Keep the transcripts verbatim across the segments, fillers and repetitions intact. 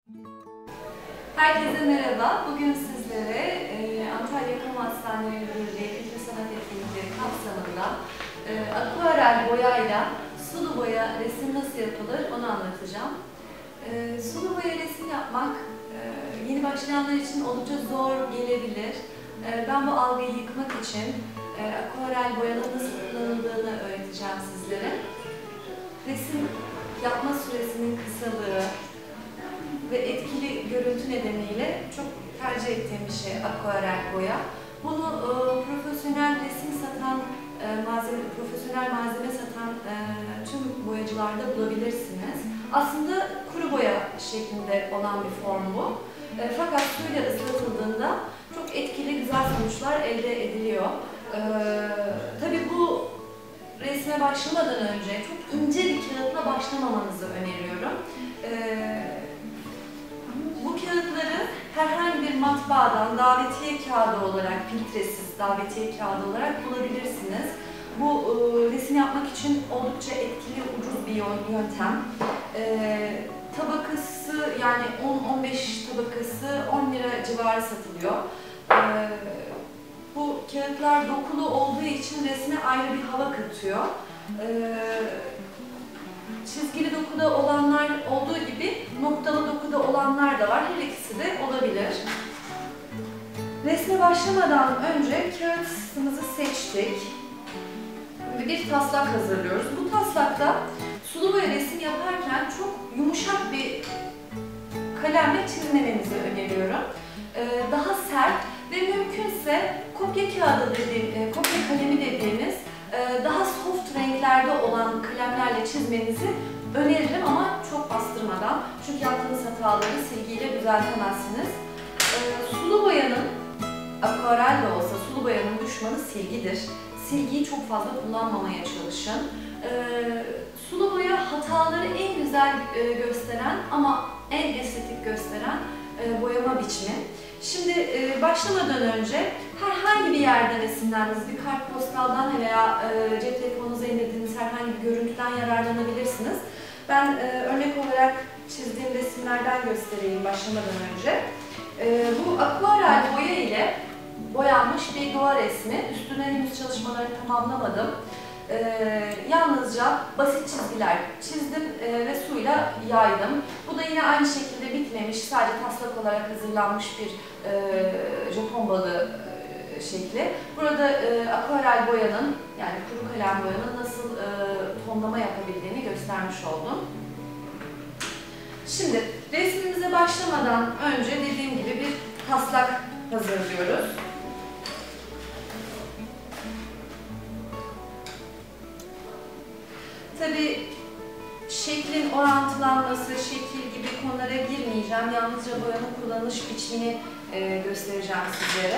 Herkese merhaba. Bugün sizlere e, Antalya Kamu Hastaneleri Birliği Kültür Sanat Etkinlikleri kapsamında e, akvarel boyayla sulu boya resim nasıl yapılır onu anlatacağım. E, sulu boya resim yapmak e, yeni başlayanlar için oldukça zor gelebilir. E, ben bu algıyı yıkmak için e, akvarel boyanın nasıl kullanıldığını öğreteceğim sizlere. Resim yapma süresinin kısalığı ve etkili görüntü nedeniyle çok tercih ettiğim bir şey akvarel boya. Bunu e, profesyonel resim satan, e, malzeme, profesyonel malzeme satan e, tüm boyacılarda bulabilirsiniz. Aslında kuru boya şeklinde olan bir form bu. E, fakat suyla ıslatıldığında çok etkili, güzel sonuçlar elde ediliyor. E, tabii bu resme başlamadan önce çok ince bir kağıtla başlamamanızı öneriyorum. E, Bu kağıtları herhangi bir matbaadan davetiye kağıdı olarak, filtresiz davetiye kağıdı olarak bulabilirsiniz. Bu e, resim yapmak için oldukça etkili, ucuz bir yöntem. E, tabakası yani on on beş tabakası on lira civarı satılıyor. E, bu kağıtlar dokulu olduğu için resme ayrı bir hava katıyor. E, Çizgili dokuda olanlar olduğu gibi noktalı dokuda olanlar da var. Her ikisi de olabilir. Resme başlamadan önce kağıtımızı seçtik ve bir taslak hazırlıyoruz. Bu taslakta sulu boya resim yaparken çok yumuşak bir kalemle çizmenizi öneriyorum. Ee, daha sert ve mümkünse kopya kağıdı dediğim, kopya kalemi dediğimiz daha soft renklerde olan kalemlerle çizmenizi öneririm ama çok bastırmadan. Çünkü yaptığınız hataları silgiyle düzeltemezsiniz. E, sulu boyanın, akvarel de olsa sulu boyanın düşmanı silgidir. Silgiyi çok fazla kullanmamaya çalışın. E, sulu boya hataları en güzel e, gösteren ama en estetik gösteren e, boyama biçimi. Şimdi e, başlamadan önce herhangi bir yerden esinlendiğiniz bir kartpostaldan veya e, cep telefonunuza indirdiğiniz herhangi bir görüntüden yararlanabilirsiniz. Ben e, örnek olarak çizdiğim resimlerden göstereyim başlamadan önce. E, bu akvarel boya ile boyanmış bir doğa resmi. Üstüne henüz çalışmaları tamamlamadım. Ee, yalnızca basit çizgiler çizdim e, ve suyla yaydım. Bu da yine aynı şekilde bitmemiş, sadece taslak olarak hazırlanmış bir e, Japon balığı e, şekli. Burada e, akvarel boyanın, yani kuru kalem boyanın nasıl e, tonlama yapabildiğini göstermiş oldum. Şimdi resmimize başlamadan önce dediğim gibi bir taslak hazırlıyoruz. Tabii şeklin orantılanması, şekil gibi konulara girmeyeceğim. Yalnızca boyanın kullanılış biçimini e, göstereceğim sizlere.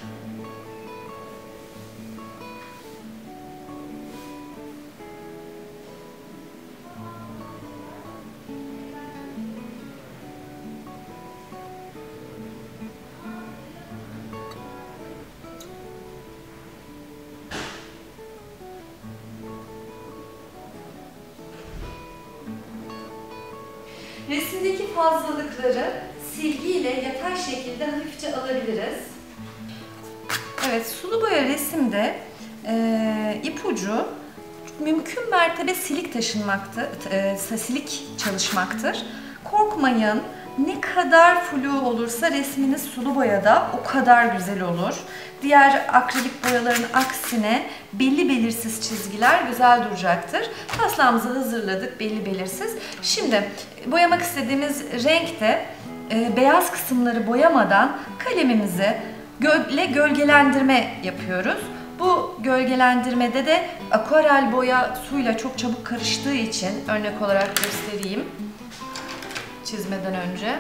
Resimdeki fazlalıkları silgiyle yatay şekilde hafifçe alabiliriz. Evet, sulu boya resimde e, ipucu mümkün mertebe silik taşınmaktır, e, silik çalışmaktır. Korkmayın, ne kadar flu olursa resminiz sulu boyada o kadar güzel olur. Diğer akrilik boyaların aksine belli belirsiz çizgiler güzel duracaktır. Taslağımızı hazırladık, belli belirsiz. Şimdi boyamak istediğimiz renkte e, beyaz kısımları boyamadan kalemimizi ile gölgelendirme yapıyoruz. Bu gölgelendirmede de akvarel boya suyla çok çabuk karıştığı için örnek olarak göstereyim. Çizmeden önce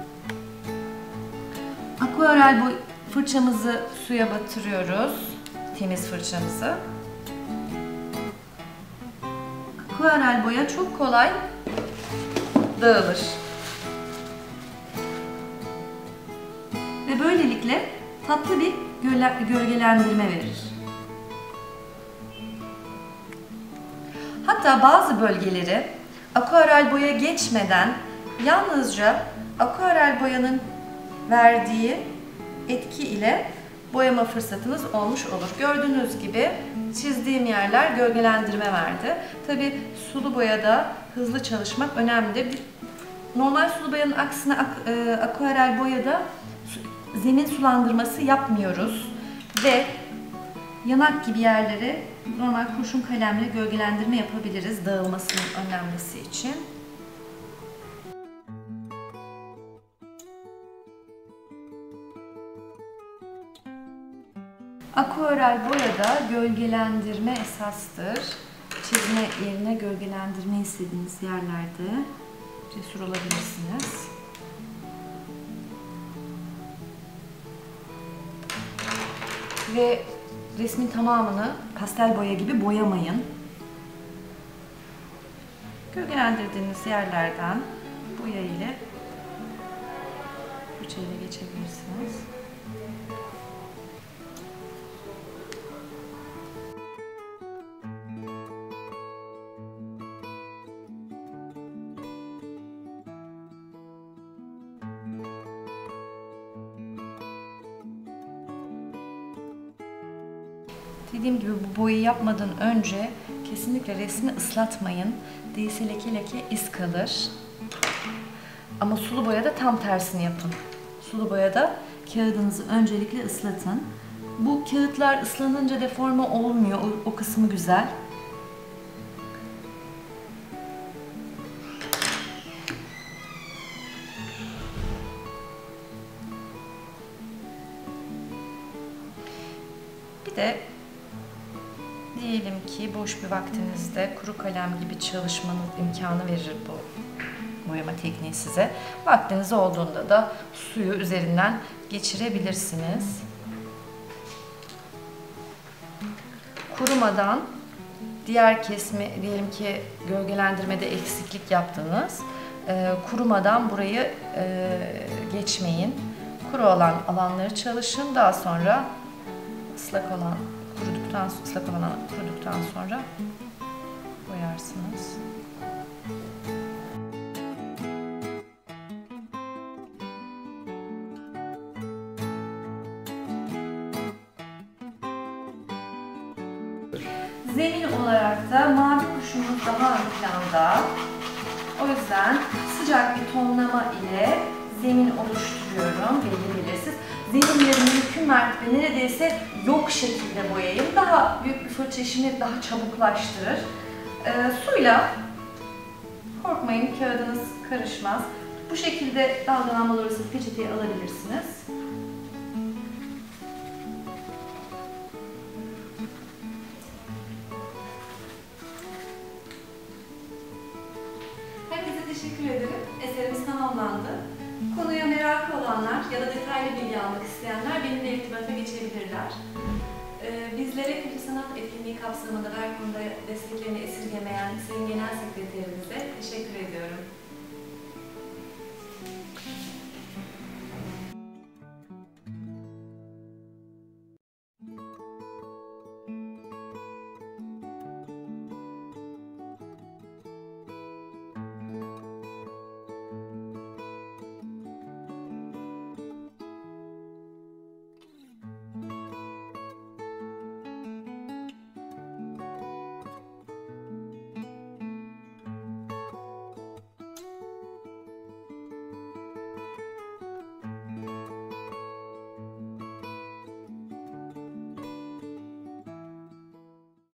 akvarel boy fırçamızı suya batırıyoruz, temiz fırçamızı. Akvarel boya çok kolay dağılır ve böylelikle tatlı bir gölgelendirme verir. Hatta bazı bölgeleri akvarel boya geçmeden yalnızca Aquarel boyanın verdiği etki ile boyama fırsatınız olmuş olur. Gördüğünüz gibi çizdiğim yerler gölgelendirme verdi. Tabii sulu boyada hızlı çalışmak önemlidir. Normal sulu boyanın aksine ak e, aquarel boyada zemin sulandırması yapmıyoruz ve yanak gibi yerleri normal kurşun kalemle gölgelendirme yapabiliriz dağılmasının önlenmesi için. Aquarel boyada gölgelendirme esastır. Çizme yerine gölgelendirme istediğiniz yerlerde cesur olabilirsiniz. Ve resmin tamamını pastel boya gibi boyamayın. Gölgelendirdiğiniz yerlerden boya ile fırçayla geçebilirsiniz. Dediğim gibi bu boyayı yapmadan önce kesinlikle resmi ıslatmayın. Değilse leke leke iz kalır. Ama sulu boyada tam tersini yapın. Sulu boyada kağıdınızı öncelikle ıslatın. Bu kağıtlar ıslanınca deforme olmuyor. O, o kısmı güzel. Bir de diyelim ki boş bir vaktinizde kuru kalem gibi çalışmanın imkanı verir bu boyama tekniği size. Vaktiniz olduğunda da suyu üzerinden geçirebilirsiniz. Kurumadan diğer kesimi, diyelim ki gölgelendirmede eksiklik yaptınız. E, kurumadan burayı e, geçmeyin. Kuru olan alanları çalışın. Daha sonra ıslak olan kuruduktan ıslak olan kuruduktan sonra boyarsınız. Zemin olarak da mavi kuşumuz daha ön planda. O yüzden sıcak bir tonlama ile zemin oluşturuyorum belli belirsiz. Zeminleri mümkün mertebe neredeyse yok şekilde boyayın. Daha büyük bir fırça işini daha çabuklaştırır. E, suyla korkmayın, kağıdınız karışmaz. Bu şekilde dalgalanmalar olursa peçeteyi alabilirsiniz. Herkese teşekkür ederim. Eserimiz tamamlandı. Konuya merakı olanlar ya da detaylı bilgi almak isteyenler benimle irtibata geçebilirler. Ee, bizlere kültür sanat etkinliği kapsamında her konuda desteklerini esirgemeyen Sayın Genel Sekreterimize teşekkür ediyorum.